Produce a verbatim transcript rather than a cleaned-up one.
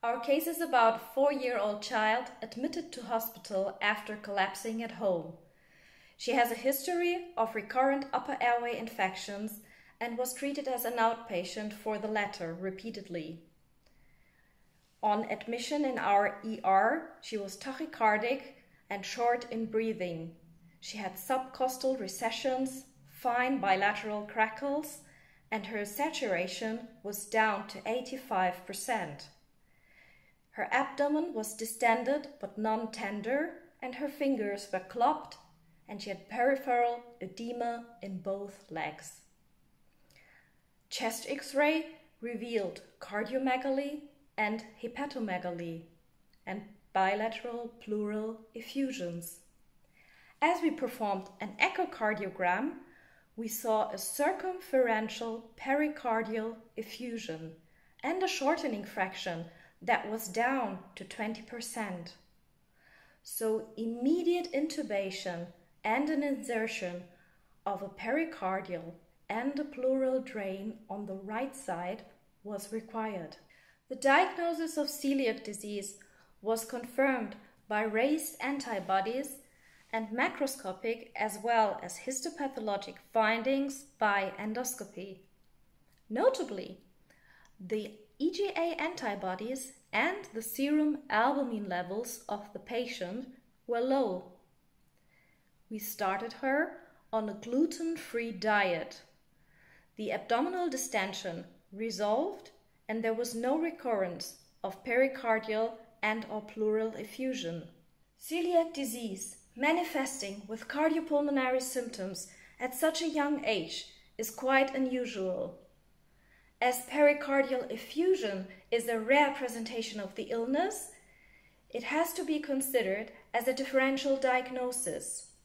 Our case is about a four-year-old child admitted to hospital after collapsing at home. She has a history of recurrent upper airway infections and was treated as an outpatient for the latter repeatedly. On admission in our E R, she was tachycardic and short in breathing. She had subcostal recessions, fine bilateral crackles, and her saturation was down to eighty-five percent. Her abdomen was distended but non-tender, and her fingers were clubbed, and she had peripheral edema in both legs. Chest X-ray revealed cardiomegaly and hepatomegaly, and bilateral pleural effusions. As we performed an echocardiogram, we saw a circumferential pericardial effusion and a shortening fraction that was down to twenty percent. So immediate intubation and an insertion of a pericardial and a pleural drain on the right side was required. The diagnosis of celiac disease was confirmed by raised antibodies and macroscopic as well as histopathologic findings by endoscopy. Notably, the E G A antibodies and the serum albumin levels of the patient were low. We started her on a gluten-free diet. The abdominal distension resolved and there was no recurrence of pericardial and or pleural effusion. Celiac disease manifesting with cardiopulmonary symptoms at such a young age is quite unusual. As pericardial effusion is a rare presentation of the illness, it has to be considered as a differential diagnosis.